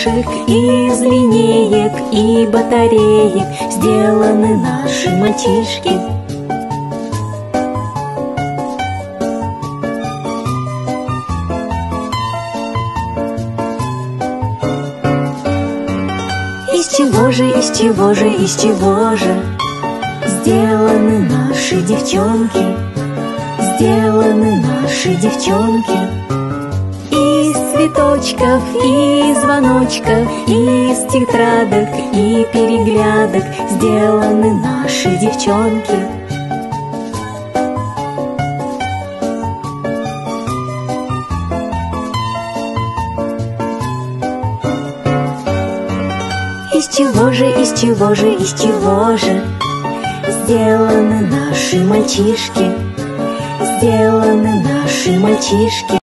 игрушек, из линеек и батареек сделаны наши мальчишки. Из чего же, из чего же, из чего же сделаны наши девчонки? Сделаны наши девчонки. Из цветочков, и звоночков, из тетрадок и переглядок сделаны наши девчонки. Из чего же, из чего же, из чего же сделаны наши мальчишки? Сделаны наши мальчишки.